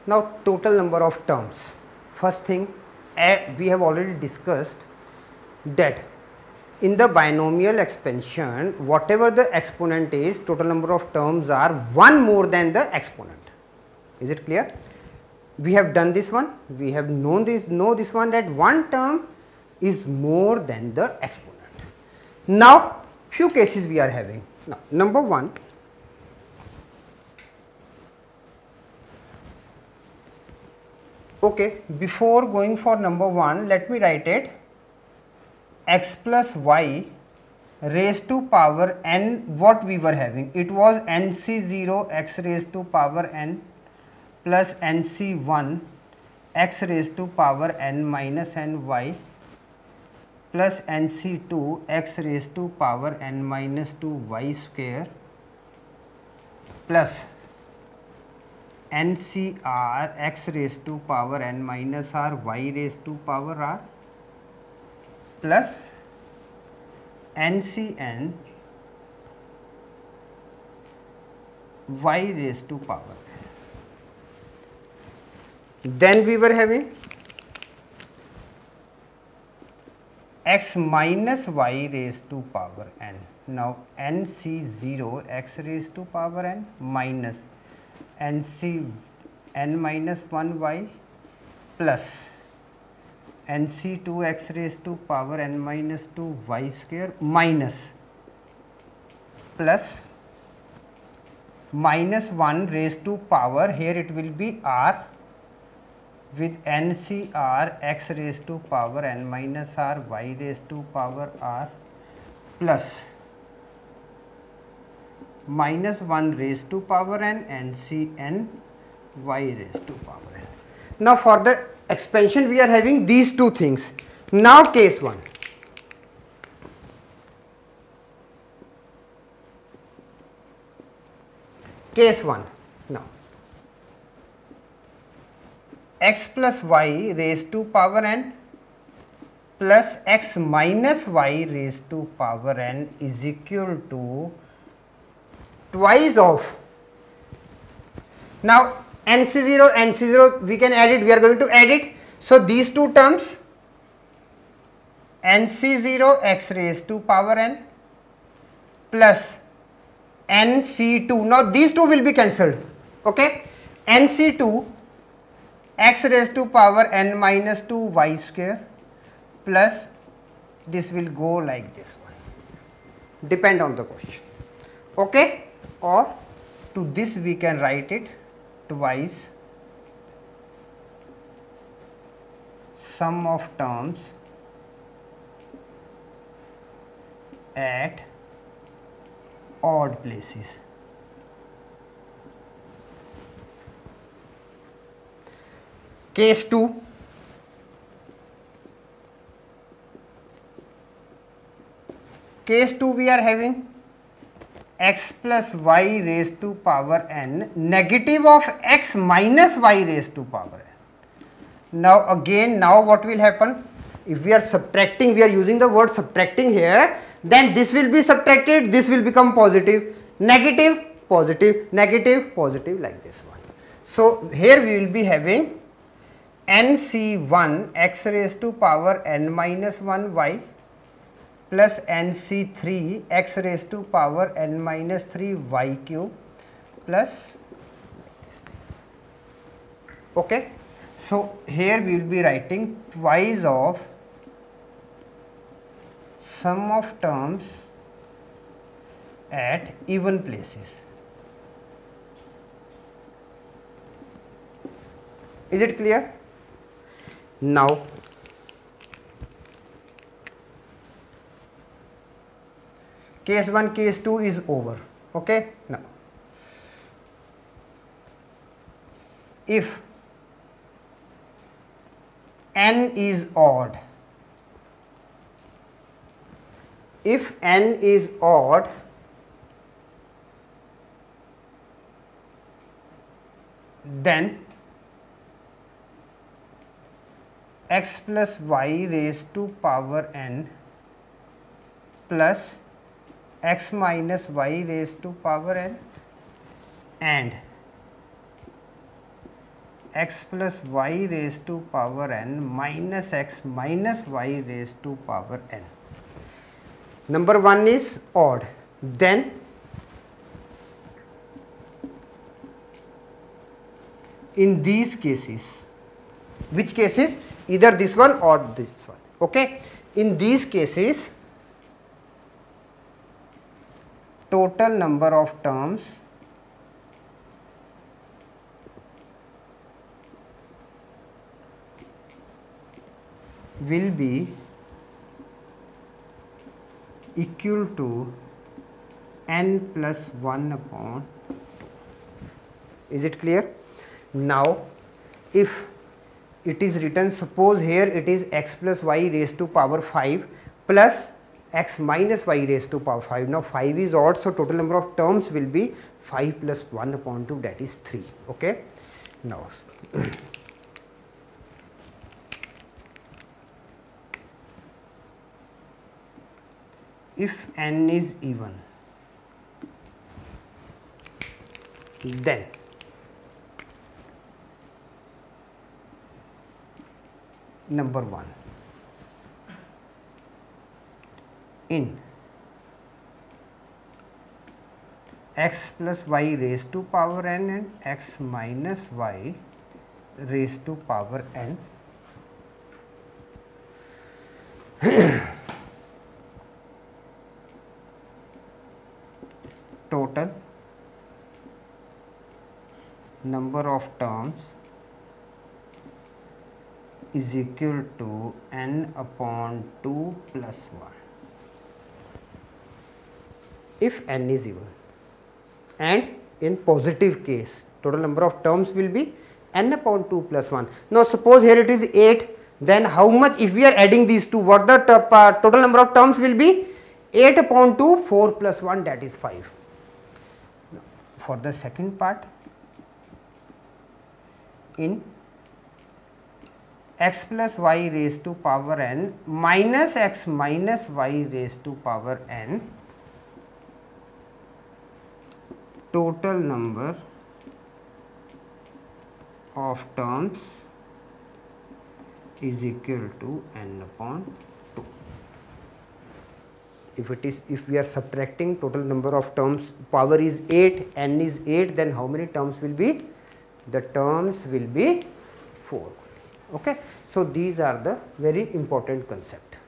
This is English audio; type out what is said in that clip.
Now total number of terms. First thing, we have already discussed that in the binomial expansion, whatever the exponent is, total number of terms are 1 more than the exponent. Is it clear? We have done this one, we have know this one, that one term is more than the exponent. Now few cases we are having. Now number one, okay, before going for number one, let me write it. X plus y raised to power n, what we were having, it was nc0 x raised to power n plus nc1 x raised to power n minus n y plus nc2 x raised to power n minus 2 y square plus ncr x raised to power n minus r y raised to power r plus ncn y raised to power. Then we were having x minus y raised to power n. Now nc0 x raised to power n minus nc n minus 1 y plus nc2 x raised to power n minus 2 y square minus plus minus 1 raised to power, here it will be r with ncr x raised to power n minus r y raised to power r plus minus 1 raised to power n ncn y raised to power n. Now for the expansion we are having these two things. Now case 1. Case 1. Now x plus y raised to power n plus x minus y raised to power n is equal to twice of. Now nc0 we can add it, we are going to add it. So these two terms nc0 x raised to power n plus nc2, now these two will be cancelled, okay, nc2 x raised to power n minus 2 y square plus this will go like this one, depend on the question, okay, or to this we can write it twice sum of terms at odd places. Case 2. Case 2 we are having x plus y raised to power n negative of x minus y raised to power n. Now again, now what will happen? If we are subtracting, we are using the word subtracting here, then this will be subtracted, this will become positive, negative, positive, negative, positive, like this one. So here we will be having nc1 x raised to power n minus 1 y plus nc3 x raised to power n minus 3 y cube plus this thing. Okay. So here we will be writing twice of sum of terms at even places. Is it clear? Now case 1, case 2 is over, okay. Now if n is odd, if n is odd, then x plus y raised to power n plus x minus y raised to power n and x plus y raised to power n minus x minus y raised to power n. Number 1 is odd. Then in these cases, which cases? Either this one or this one. Okay. In these cases, total number of terms will be equal to n plus 1 upon 2. Is it clear? Now, if it is written, suppose here it is x plus y raised to power 5 plus x minus y raised to power 5. Now, 5 is odd, so total number of terms will be 5 plus 1 upon 2, that is 3. Okay. Now, if n is even, then number 1, in x plus y raised to power n and x minus y raised to power n, total number of terms is equal to n upon 2 plus 1, if n is even. And in positive case, total number of terms will be n upon 2 plus 1. Now, suppose here it is 8, then how much, if we are adding these two, what the total number of terms will be? 8 upon 2, 4 plus 1, that is 5. For the second part, in x plus y raised to power n minus x minus y raised to power n, total number of terms is equal to n upon 2. If we are subtracting total number of terms, power is 8, n is 8, then how many terms will be? The terms will be 4. Okay. So, these are the very important concept.